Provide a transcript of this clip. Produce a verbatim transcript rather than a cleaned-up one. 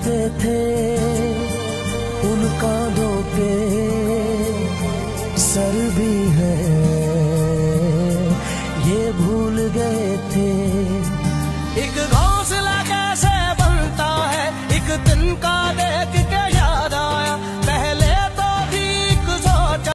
चलते थे उन कांधों पे सर भी है ये